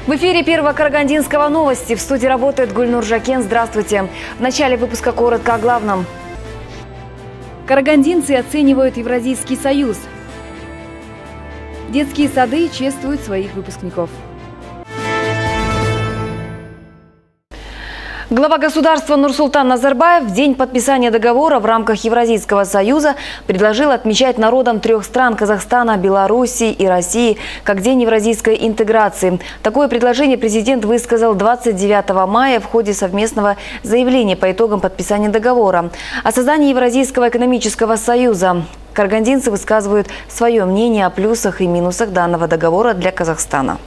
В эфире Первого Карагандинского новости. В студии работает Гульнур Жакен. Здравствуйте. В начале выпуска коротко о главном. Карагандинцы оценивают Евразийский союз. Детские сады чествуют своих выпускников. Глава государства Нурсултан Назарбаев в день подписания договора в рамках Евразийского союза предложил отмечать народам трех стран – Казахстана, Белоруссии и России – как День евразийской интеграции. Такое предложение президент высказал 29 мая в ходе совместного заявления по итогам подписания договора о создании Евразийского экономического союза. Карагандинцы высказывают свое мнение о плюсах и минусах данного договора для Казахстана.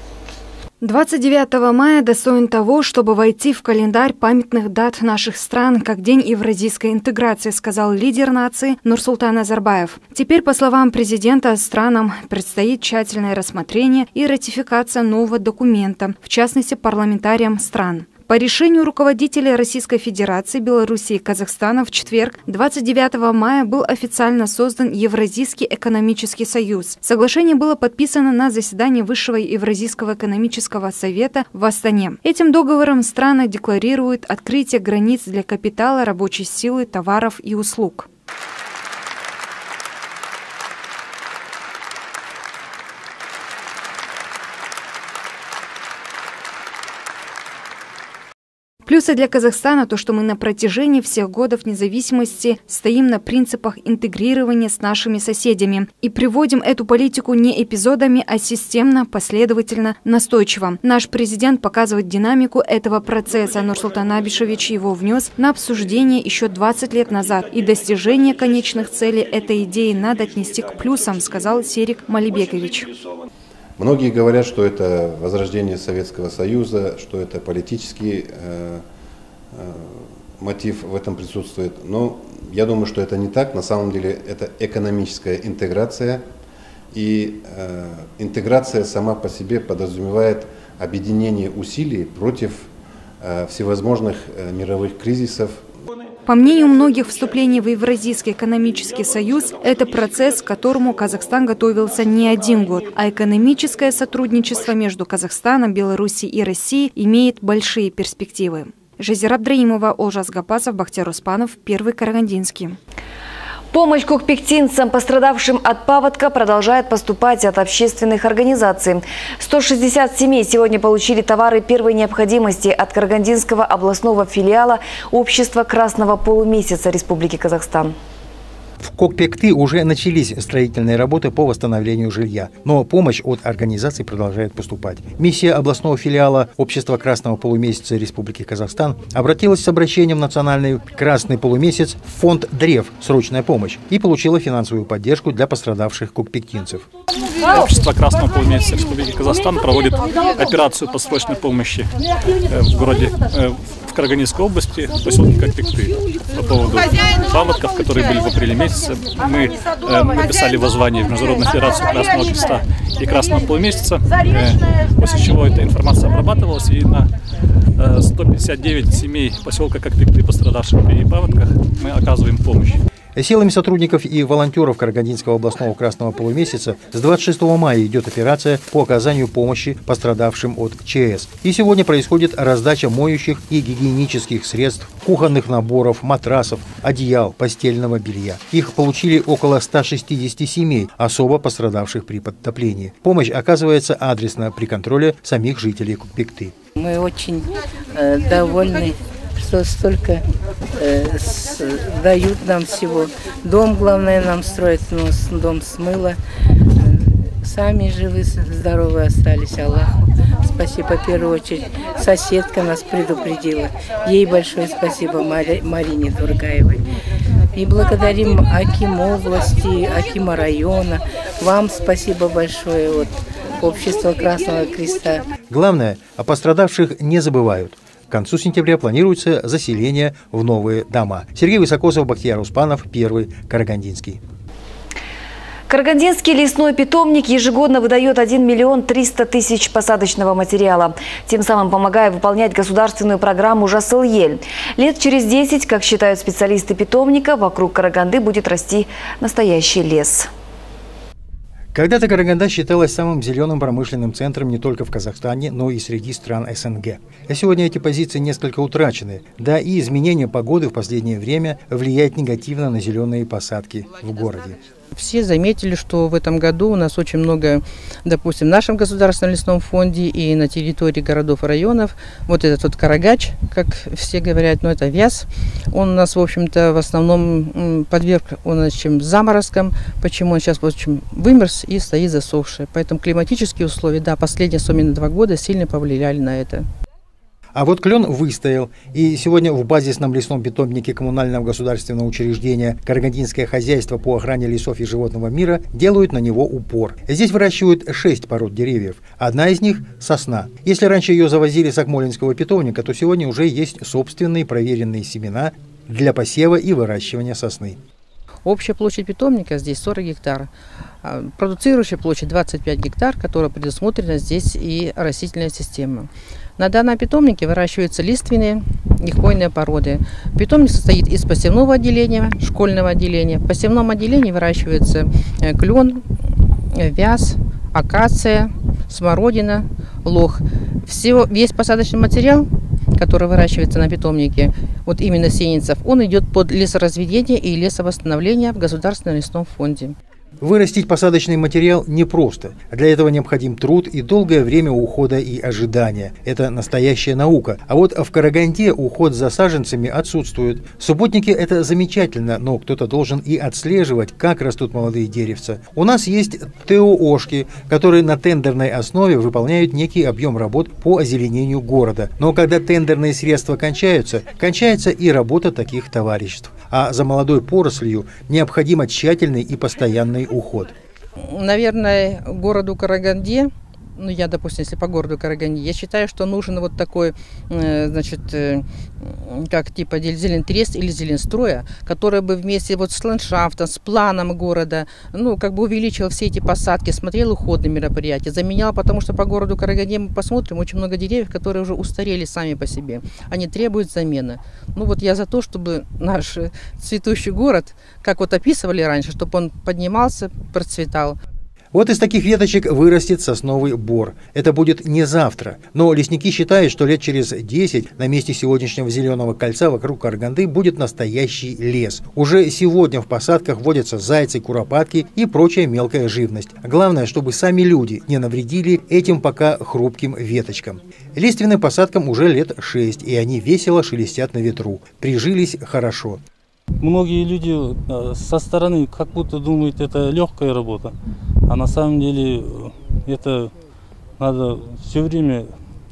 29 мая достоин того, чтобы войти в календарь памятных дат наших стран как День евразийской интеграции, сказал лидер нации Нурсултан Назарбаев. Теперь, по словам президента, странам предстоит тщательное рассмотрение и ратификация нового документа, в частности, парламентариям стран. По решению руководителей Российской Федерации, Беларуси и Казахстана в четверг, 29 мая, был официально создан Евразийский экономический союз. Соглашение было подписано на заседании Высшего Евразийского экономического совета в Астане. Этим договором страны декларируют открытие границ для капитала, рабочей силы, товаров и услуг. Плюсы для Казахстана – то, что мы на протяжении всех годов независимости стоим на принципах интегрирования с нашими соседями и приводим эту политику не эпизодами, а системно, последовательно, настойчиво. Наш президент показывает динамику этого процесса. Нурсултан Абишевич его внес на обсуждение еще 20 лет назад. И достижение конечных целей этой идеи надо отнести к плюсам, сказал Серик Малибекович. Многие говорят, что это возрождение Советского Союза, что это политический мотив в этом присутствует. Но я думаю, что это не так. На самом деле это экономическая интеграция. И интеграция сама по себе подразумевает объединение усилий против всевозможных мировых кризисов. По мнению многих, вступление в Евразийский экономический союз – это процесс, к которому Казахстан готовился не один год, а экономическое сотрудничество между Казахстаном, Белоруссией и Россией имеет большие перспективы. Жазира Абдраимова, Олжас Гапасов, Бахтияр Успанов, Первый Карагандинский. Помощь кукпектинцам, пострадавшим от паводка, продолжает поступать от общественных организаций. 160 семей сегодня получили товары первой необходимости от Карагандинского областного филиала Общества Красного Полумесяца Республики Казахстан. В Кокпекты уже начались строительные работы по восстановлению жилья, но помощь от организаций продолжает поступать. Миссия областного филиала Общества Красного Полумесяца Республики Казахстан обратилась с обращением в Национальный Красный Полумесяц в фонд ДРЕВ «Срочная помощь» и получила финансовую поддержку для пострадавших кокпектинцев. Общество Красного Полумесяца Республики Казахстан проводит операцию по срочной помощи в городе, в Карагандинской области, в поселке Кокпекты. По поводу паводков, которые были в апреле месяце, мы написали воззвание в Международную Федерацию Красного Креста и Красного Полумесяца, после чего эта информация обрабатывалась, и на 159 семей поселка Кокпекты, пострадавших при паводках, мы оказываем помощь. Силами сотрудников и волонтеров Карагандинского областного Красного Полумесяца с 26 мая идет операция по оказанию помощи пострадавшим от ЧС. И сегодня происходит раздача моющих и гигиенических средств, кухонных наборов, матрасов, одеял, постельного белья. Их получили около 160 семей, особо пострадавших при подтоплении. Помощь оказывается адресно при контроле самих жителей Кокпекты. Мы очень довольны, что столько дают нам всего. Дом, главное, нам строят, но дом смыло. Сами живы, здоровы остались, Аллаху спасибо. В первую очередь соседка нас предупредила. Ей большое спасибо, Марине Тургаевой. И благодарим Аким области, Акима района. Вам спасибо большое от Общества Красного Креста. Главное, о пострадавших не забывают. К концу сентября планируется заселение в новые дома. Сергей Высокосов, Бахтияр Успанов, Первый Карагандинский. Карагандинский лесной питомник ежегодно выдает 1 300 000 посадочного материала, тем самым помогая выполнять государственную программу «Жасыл-ель». Лет через 10, как считают специалисты питомника, вокруг Караганды будет расти настоящий лес. Когда-то Караганда считалась самым зеленым промышленным центром не только в Казахстане, но и среди стран СНГ. А сегодня эти позиции несколько утрачены, да и изменение погоды в последнее время влияет негативно на зеленые посадки в городе. Все заметили, что в этом году у нас очень много, допустим, в нашем государственном лесном фонде и на территории городов и районов. Вот этот вот карагач, как все говорят, но это вяз. Он у нас, в общем-то, в основном подверг заморозкам. Почему он сейчас, в общем, вымерз и стоит засохший. Поэтому климатические условия, да, последние, особенно 2 года, сильно повлияли на это. А вот клен выстоял, и сегодня в базисном лесном питомнике коммунального государственного учреждения «Карагандинское хозяйство по охране лесов и животного мира» делают на него упор. Здесь выращивают 6 пород деревьев, одна из них – сосна. Если раньше ее завозили с Акмолинского питомника, то сегодня уже есть собственные проверенные семена для посева и выращивания сосны. Общая площадь питомника здесь 40 гектар. Продуцирующая площадь 25 гектар, которая предусмотрена здесь и растительная система. На данном питомнике выращиваются лиственные и хвойные породы. Питомник состоит из посевного отделения, школьного отделения. В посевном отделении выращивается клен, вяз, акация, смородина, лох. Весь посадочный материал, который выращивается на питомнике, вот именно сеянцев, он идет под лесоразведение и лесовосстановление в Государственном лесном фонде. Вырастить посадочный материал непросто. Для этого необходим труд и долгое время ухода и ожидания. Это настоящая наука. А вот в Караганде уход за саженцами отсутствует. Субботники – это замечательно, но кто-то должен и отслеживать, как растут молодые деревца. У нас есть ТООшки, которые на тендерной основе выполняют некий объем работ по озеленению города. Но когда тендерные средства кончаются и работа таких товариществ. А за молодой порослью необходимо тщательный и постоянный уход. Наверное, городу Караганде, ну я, допустим, если по городу Караганде, я считаю, что нужен вот такой, значит, как типа зелентрест или зеленстроя, который бы вместе вот с ландшафтом, с планом города, ну, как бы увеличил все эти посадки, смотрел уходные мероприятия, заменял, потому что по городу Караганде мы посмотрим, очень много деревьев, которые уже устарели сами по себе, они требуют замены. Ну вот я за то, чтобы наш цветущий город, как вот описывали раньше, чтобы он поднимался, процветал. Вот из таких веточек вырастет сосновый бор. Это будет не завтра. Но лесники считают, что лет через 10 на месте сегодняшнего зеленого кольца вокруг Караганды будет настоящий лес. Уже сегодня в посадках водятся зайцы, куропатки и прочая мелкая живность. Главное, чтобы сами люди не навредили этим пока хрупким веточкам. Лиственным посадкам уже лет 6, и они весело шелестят на ветру. Прижились хорошо. Многие люди со стороны как будто думают, это легкая работа, а на самом деле это надо все время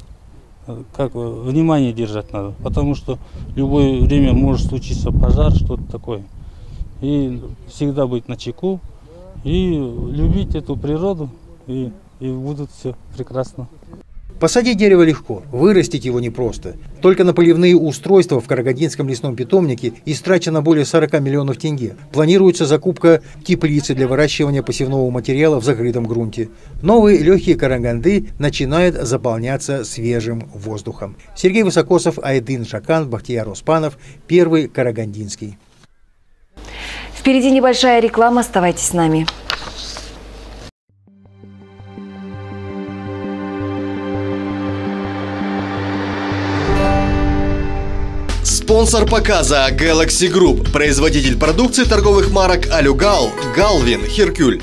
внимание держать надо, потому что в любое время может случиться пожар, что-то такое. И всегда быть начеку, и любить эту природу, и будет все прекрасно. Посадить дерево легко, вырастить его непросто. Только на поливные устройства в Карагандинском лесном питомнике истрачено более 40 миллионов тенге. Планируется закупка теплицы для выращивания посевного материала в закрытом грунте. Новые легкие Караганды начинают заполняться свежим воздухом. Сергей Высокосов, Айдын Шакан, Бахтияр Оспанов, Первый Карагандинский. Впереди небольшая реклама, оставайтесь с нами. Спонсор показа Galaxy Group, производитель продукции торговых марок Алюгал, Галвин, Hercule.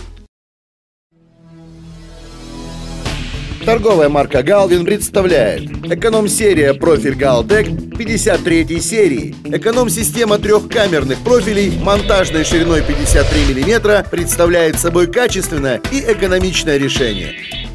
Торговая марка Галвин представляет эконом-серия профиль Галтек 53 серии. Эконом-система трехкамерных профилей монтажной шириной 53 мм представляет собой качественное и экономичное решение.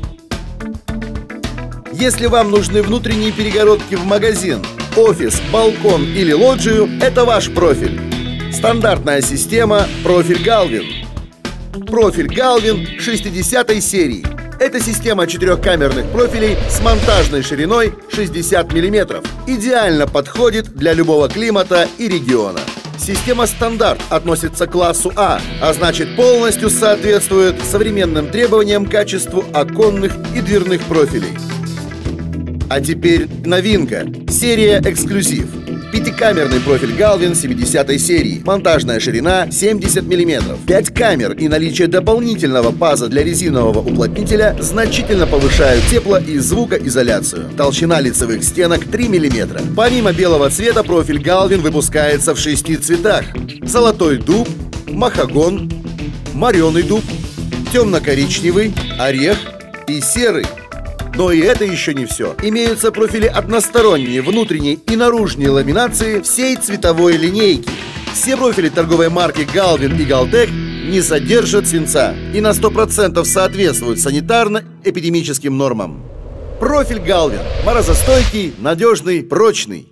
Если вам нужны внутренние перегородки в магазин, офис, балкон или лоджию – это ваш профиль. Стандартная система «Профиль Галвин». Профиль Галвин 60 серии. Это система четырехкамерных профилей с монтажной шириной 60 мм. Идеально подходит для любого климата и региона. Система «Стандарт» относится к классу А, а значит полностью соответствует современным требованиям к качеству оконных и дверных профилей. А теперь новинка. Серия «Эксклюзив». Пятикамерный профиль Galvin 70-й серии. Монтажная ширина 70 мм. 5 камер и наличие дополнительного паза для резинового уплотнителя значительно повышают тепло- и звукоизоляцию. Толщина лицевых стенок 3 мм. Помимо белого цвета, профиль Galvin выпускается в 6 цветах: золотой дуб, махагон, мореный дуб, темно-коричневый, орех и серый. Но и это еще не все. Имеются профили односторонние, внутренней и наружной ламинации всей цветовой линейки. Все профили торговой марки Galvin и Galtech не содержат свинца и на 100% соответствуют санитарно-эпидемическим нормам. Профиль Galvin – морозостойкий, надежный, прочный.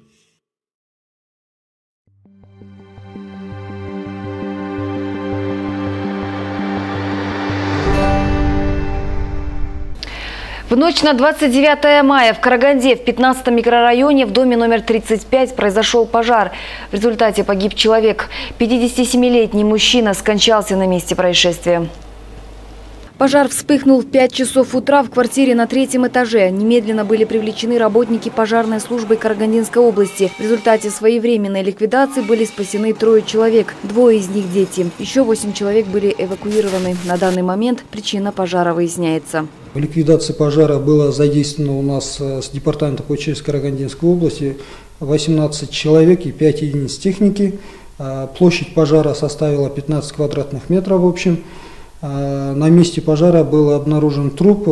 В ночь на 29 мая в Караганде, в 15-м микрорайоне, в доме номер 35 произошел пожар. В результате погиб человек. 57-летний мужчина скончался на месте происшествия. Пожар вспыхнул в 5 часов утра в квартире на 3-м этаже. Немедленно были привлечены работники пожарной службы Карагандинской области. В результате своевременной ликвидации были спасены 3 человек. 2 из них дети. Еще 8 человек были эвакуированы. На данный момент причина пожара выясняется. В ликвидации пожара было задействовано у нас с департамента по ЧС Карагандинской области 18 человек и 5 единиц техники. Площадь пожара составила 15 квадратных метров в общем. На месте пожара был обнаружен труп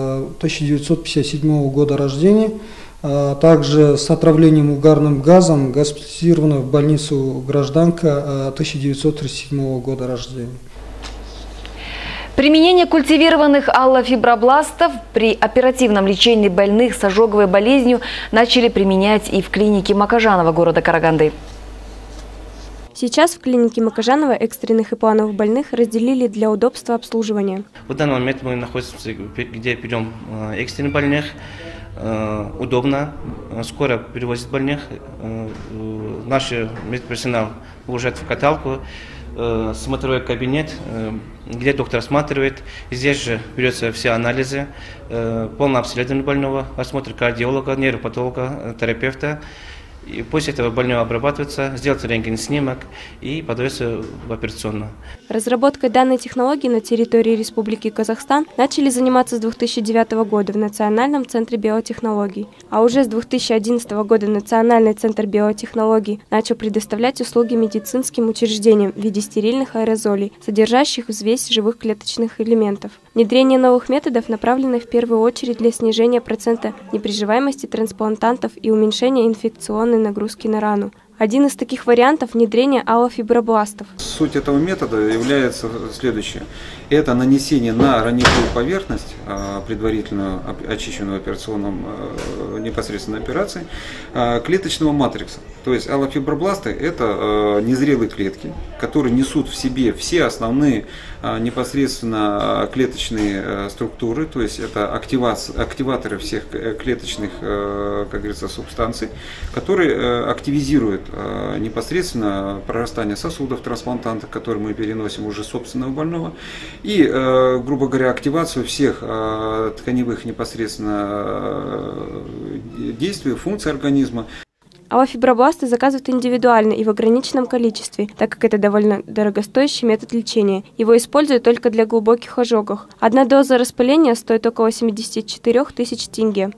1957 года рождения. Также с отравлением угарным газом госпитализирована в больницу гражданка 1937 года рождения. Применение культивированных аллофибробластов при оперативном лечении больных с ожоговой болезнью начали применять и в клинике Макажанова города Караганды. Сейчас в клинике Макажанова экстренных и плановых больных разделили для удобства обслуживания. В данный момент мы находимся, где берем экстренных больных. Удобно, скоро перевозят больных. Наш медперсонал выезжает в каталку, смотровой кабинет, где доктор осматривает. Здесь же берется все анализы, полное обследование больного, осмотр кардиолога, нейропатолога, терапевта. И после этого больной обрабатывается, сделается рентген-снимок и подается в операционную. Разработкой данной технологии на территории Республики Казахстан начали заниматься с 2009 года в Национальном центре биотехнологий. А уже с 2011 года Национальный центр биотехнологий начал предоставлять услуги медицинским учреждениям в виде стерильных аэрозолей, содержащих взвесь живых клеточных элементов. Внедрение новых методов направлено в первую очередь для снижения процента неприживаемости трансплантантов и уменьшения инфекционной нагрузки на рану. Один из таких вариантов – внедрение аллофибробластов. Суть этого метода является следующее. Это нанесение на раневую поверхность, предварительно очищенную операционном непосредственно операции, клеточного матрикса. То есть аллофибробласты – это незрелые клетки, которые несут в себе все основные непосредственно клеточные структуры, то есть это активаторы всех клеточных, как говорится, субстанций, которые активизируют непосредственно прорастание сосудов трансплантанта, которые мы переносим уже собственного больного, и, грубо говоря, активацию всех тканевых непосредственно действий, функций организма. Аллофибробласты заказывают индивидуально и в ограниченном количестве, так как это довольно дорогостоящий метод лечения. Его используют только для глубоких ожогов. Одна доза распыления стоит около 74 тысяч тенге.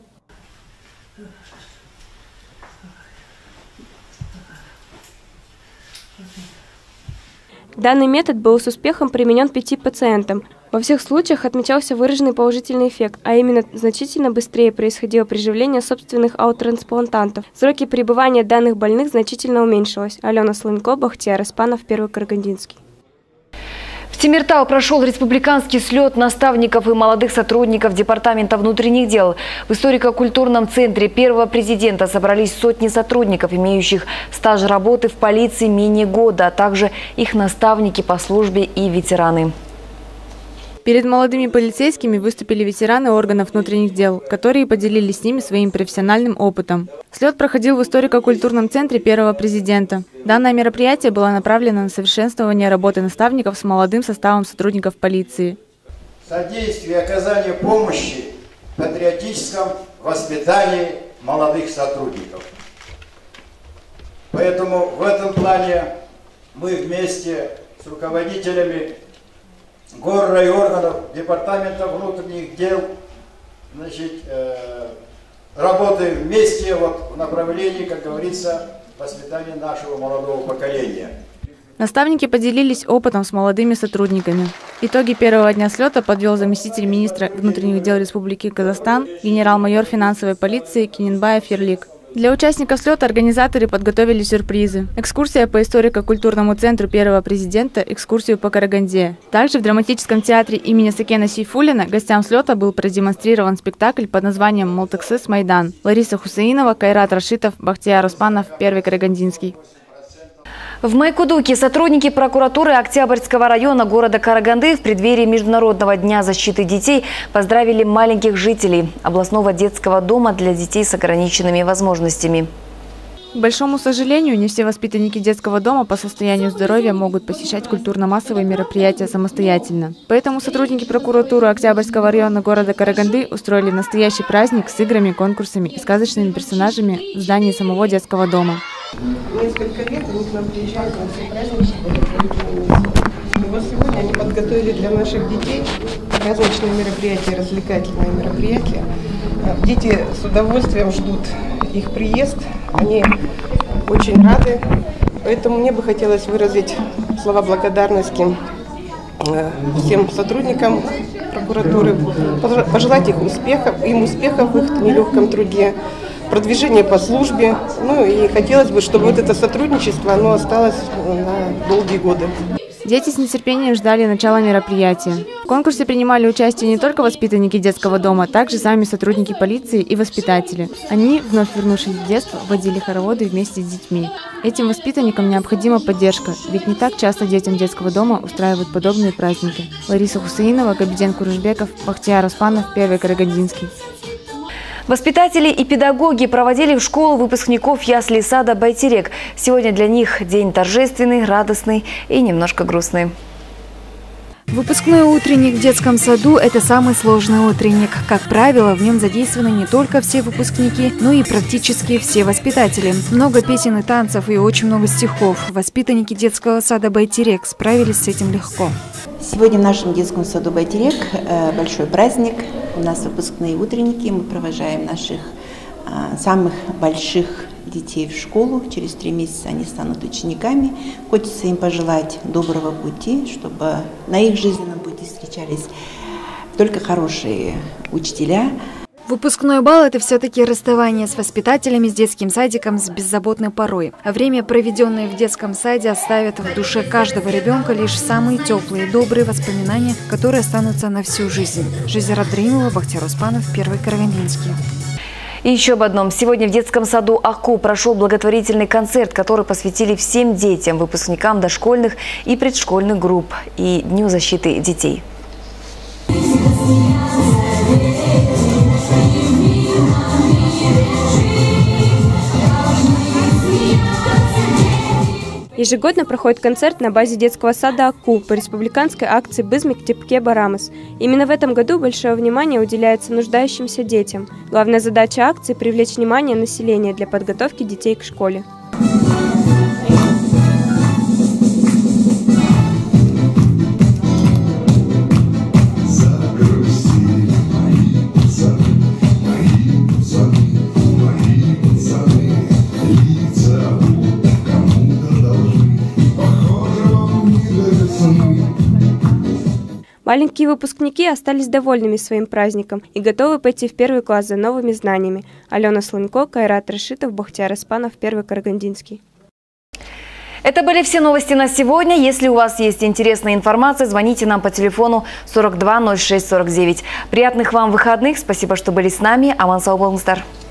Данный метод был с успехом применен 5 пациентам. Во всех случаях отмечался выраженный положительный эффект, а именно значительно быстрее происходило приживление собственных аллотрансплантантов. Сроки пребывания данных больных значительно уменьшилось. Алена Слынько, Бахтияр Испанов, Первый Карагандинский. В Темиртау прошел республиканский слет наставников и молодых сотрудников Департамента внутренних дел. В историко-культурном центре первого президента собрались сотни сотрудников, имеющих стаж работы в полиции менее года, а также их наставники по службе и ветераны. Перед молодыми полицейскими выступили ветераны органов внутренних дел, которые поделились с ними своим профессиональным опытом. Слет проходил в историко-культурном центре первого президента. Данное мероприятие было направлено на совершенствование работы наставников с молодым составом сотрудников полиции. Содействие оказания помощи в патриотическом воспитании молодых сотрудников. Поэтому в этом плане мы вместе с руководителями горрайонов, департамента внутренних дел, значит, работаем вместе вот в направлении, как говорится, воспитания нашего молодого поколения. Наставники поделились опытом с молодыми сотрудниками. Итоги первого дня слета подвел заместитель министра внутренних дел Республики Казахстан, генерал-майор финансовой полиции Кененбаев Ерлик. Для участников слета организаторы подготовили сюрпризы. Экскурсия по историко-культурному центру первого президента, экскурсию по Караганде. Также в драматическом театре имени Сакена Сейфуллина гостям слета был продемонстрирован спектакль под названием «Мылтыксыз Майдан». Лариса Хусаинова, Кайрат Рашитов, Бахтияр Успанов, Первый Карагандинский. В Майкудуке сотрудники прокуратуры Октябрьского района города Караганды в преддверии Международного дня защиты детей поздравили маленьких жителей областного детского дома для детей с ограниченными возможностями. К большому сожалению, не все воспитанники детского дома по состоянию здоровья могут посещать культурно-массовые мероприятия самостоятельно. Поэтому сотрудники прокуратуры Октябрьского района города Караганды устроили настоящий праздник с играми, конкурсами и сказочными персонажами в здании самого детского дома. Несколько лет они к нам приезжают на все праздники. И вот сегодня они подготовили для наших детей праздничные мероприятия, развлекательные мероприятия. Дети с удовольствием ждут их приезд, они очень рады. Поэтому мне бы хотелось выразить слова благодарности всем сотрудникам прокуратуры, пожелать им успехов в их нелегком труде, продвижение по службе. Ну и хотелось бы, чтобы вот это сотрудничество оно осталось на долгие годы. Дети с нетерпением ждали начала мероприятия. В конкурсе принимали участие не только воспитанники детского дома, также сами сотрудники полиции и воспитатели. Они, вновь вернувшись в детство, водили хороводы вместе с детьми. Этим воспитанникам необходима поддержка, ведь не так часто детям детского дома устраивают подобные праздники. Лариса Хусаинова, Габиден Курышбеков, Бахтияр Успанов, Первый Карагандинский. Воспитатели и педагоги проводили в школу выпускников ясли сада «Байтерек». Сегодня для них день торжественный, радостный и немножко грустный. Выпускной утренник в детском саду – это самый сложный утренник. Как правило, в нем задействованы не только все выпускники, но и практически все воспитатели. Много песен и танцев и очень много стихов. Воспитанники детского сада «Байтерек» справились с этим легко. Сегодня в нашем детском саду «Байтерек» большой праздник. У нас выпускные утренники. Мы провожаем наших самых больших детей в школу. Через 3 месяца они станут учениками. Хочется им пожелать доброго пути, чтобы на их жизненном пути встречались только хорошие учителя. Выпускной бал – это все-таки расставание с воспитателями, с детским садиком, с беззаботной порой. А время, проведенное в детском саде, оставит в душе каждого ребенка лишь самые теплые и добрые воспоминания, которые останутся на всю жизнь. Жизель Абдраимова, Бахтияр Успанов, Первый Карагандинский. И еще об одном. Сегодня в детском саду «Аку» прошел благотворительный концерт, который посвятили всем детям, выпускникам дошкольных и предшкольных групп и Дню защиты детей. Ежегодно проходит концерт на базе детского сада «Аку» по республиканской акции «Бызмик Тепке Барамас». Именно в этом году большое внимание уделяется нуждающимся детям. Главная задача акции – привлечь внимание населения для подготовки детей к школе. Маленькие выпускники остались довольными своим праздником и готовы пойти в 1 класс за новыми знаниями. Алена Слонько, Кайрат Рашитов, Бахтияр Успанов, Первый Карагандинский. Это были все новости на сегодня. Если у вас есть интересная информация, звоните нам по телефону 42 06 49. Приятных вам выходных. Спасибо, что были с нами. Аман сау болыңыздар.